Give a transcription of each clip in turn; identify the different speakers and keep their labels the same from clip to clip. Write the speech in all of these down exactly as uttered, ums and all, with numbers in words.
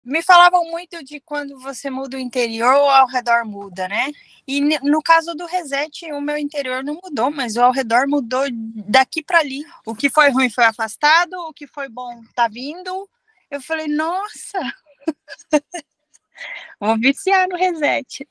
Speaker 1: Me falavam muito de quando você muda o interior, o ao redor muda, né? E no caso do reset, o meu interior não mudou, mas o ao redor mudou daqui para ali. O que foi ruim foi afastado, o que foi bom tá vindo. Eu falei, nossa, vou viciar no reset.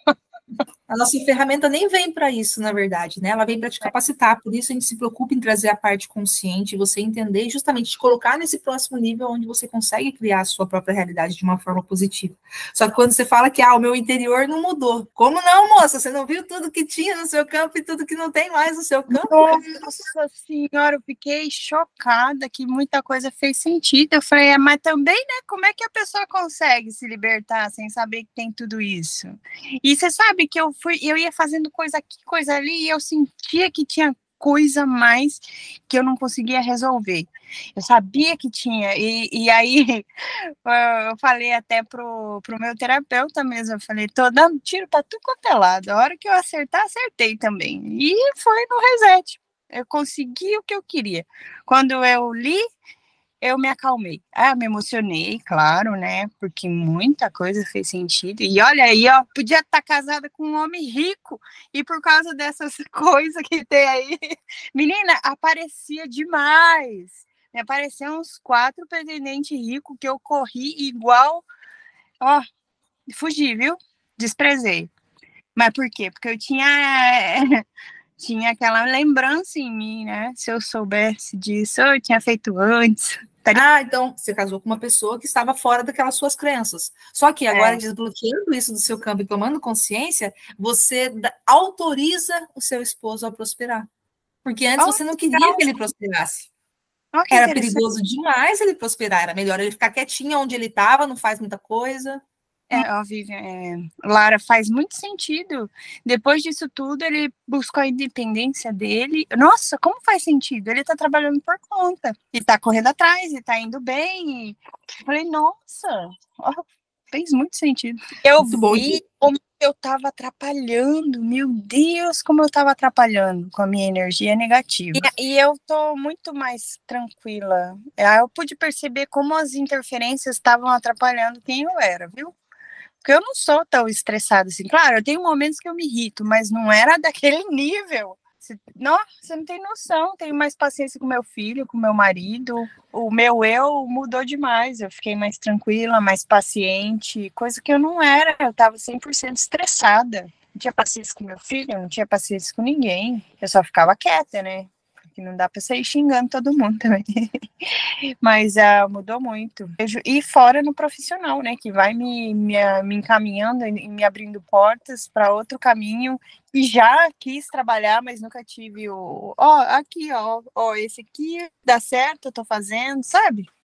Speaker 2: A nossa ferramenta nem vem para isso, na verdade, né? Ela vem para te capacitar, por isso a gente se preocupa em trazer a parte consciente, você entender e justamente te colocar nesse próximo nível onde você consegue criar a sua própria realidade de uma forma positiva. Só que quando você fala que ah, o meu interior não mudou, como não, moça? Você não viu tudo que tinha no seu campo e tudo que não tem mais no seu campo?
Speaker 1: Nossa senhora, eu fiquei chocada que muita coisa fez sentido. Eu falei, é, mas também, né? Como é que a pessoa consegue se libertar sem saber que tem tudo isso? E você sabe que eu fui, eu ia fazendo coisa aqui, coisa ali, e eu sentia que tinha coisa mais que eu não conseguia resolver. Eu sabia que tinha, e, e aí eu falei até pro, pro meu terapeuta mesmo, eu falei, tô dando tiro pra tudo quanto é lado, a hora que eu acertar, acertei também. E foi no reset, eu consegui o que eu queria. Quando eu li, eu me acalmei. Ah, me emocionei, claro, né? Porque muita coisa fez sentido. E olha aí, ó, podia estar casada com um homem rico e por causa dessas coisas que tem aí, menina, aparecia demais. Me apareciam uns quatro pretendentes ricos que eu corri igual, ó, fugi, viu? Desprezei. Mas por quê? Porque eu tinha tinha aquela lembrança em mim, né? Se eu soubesse disso, eu tinha feito antes.
Speaker 2: Ah, então você casou com uma pessoa que estava fora daquelas suas crenças. Só que agora,
Speaker 1: É.
Speaker 2: desbloqueando isso do seu campo e tomando consciência, você autoriza o seu esposo a prosperar. Porque antes
Speaker 1: Oh,
Speaker 2: você não queria que ele prosperasse.
Speaker 1: oh, que
Speaker 2: Era
Speaker 1: interessante.
Speaker 2: perigoso demais ele prosperar. Era melhor ele ficar quietinho onde ele estava, não faz muita coisa.
Speaker 1: É, ó, Vivian, é, Lara, faz muito sentido. Depois disso tudo, ele buscou a independência dele. Nossa, como faz sentido? Ele tá trabalhando por conta. E tá correndo atrás, e tá indo bem. E... Falei, nossa, ó, fez muito sentido. Eu
Speaker 2: Muito bom.
Speaker 1: vi como eu tava atrapalhando. Meu Deus, como eu tava atrapalhando com a minha energia negativa. E, e eu tô muito mais tranquila. Eu pude perceber como as interferências estavam atrapalhando quem eu era, viu? Porque eu não sou tão estressada assim. Claro, eu tenho momentos que eu me irrito, mas não era daquele nível. Você, não, você não tem noção. Tenho mais paciência com meu filho, com meu marido. O meu eu mudou demais. Eu fiquei mais tranquila, mais paciente, coisa que eu não era. Eu estava cem por cento estressada. Não tinha paciência com meu filho, não tinha paciência com ninguém. Eu só ficava quieta, né? Porque não dá para sair xingando todo mundo também. Mas uh, mudou muito. E fora no profissional, né? Que vai me, me, me encaminhando e me abrindo portas para outro caminho. E já quis trabalhar, mas nunca tive o. Ó, aqui, ó, ó, esse aqui dá certo, eu tô fazendo, sabe?